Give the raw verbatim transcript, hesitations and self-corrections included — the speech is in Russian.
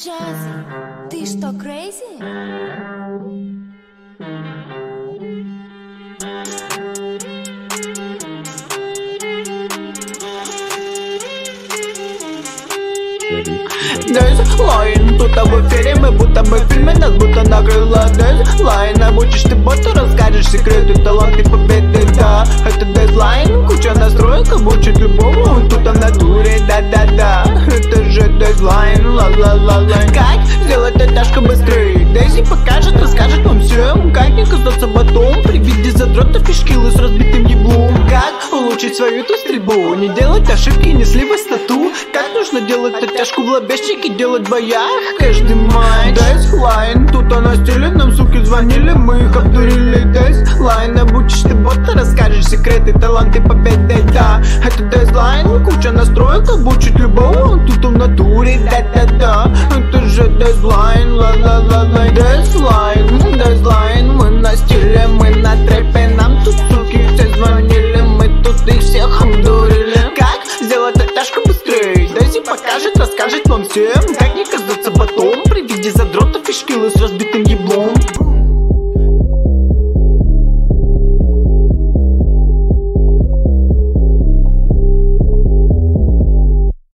Джази, ты что, crazy? Дезлайн, тут в эфире, мы будто бы в фильме, нас будто накрыло. Дезлайн, обучишь ты бота, расскажешь секреты, таланты победы, да. Это Дезлайн, куча настроек, обучит любому, тут в натуре, да-да-да. Это же Дезлайн, ла-ла-ла-ла. Как сделать оттяжку быстрее? Дейзи покажет, расскажет вам всем, как не казаться ботом при виде задротов и шкилы с разбитым еблом. Как улучшить свою эту стрельбу, не делать ошибки, не сливать стату. Как нужно делать оттяжку в лобешнике, делать в боях каждый матч. Дезлайн, тут она стиле, нам суки звонили, мы их обдурили. Дезлайн, обучишь ты бота, расскажешь секреты, таланты победы, да. Это Дезлайн, куча настроек, обучит любого, тут в натуре, да-да-да. Это же Дезлайн, ла-ла-ла-ла. Дезлайн, Дезлайн, мы на стиле, мы на трэпе, нам тут суки все звонили, мы тут их всех обдурили. Как сделать оттяжку быстрее? Дейзи покажет, расскажет вам всем, как не казаться ботом при виде задротов и шкилы с разбитым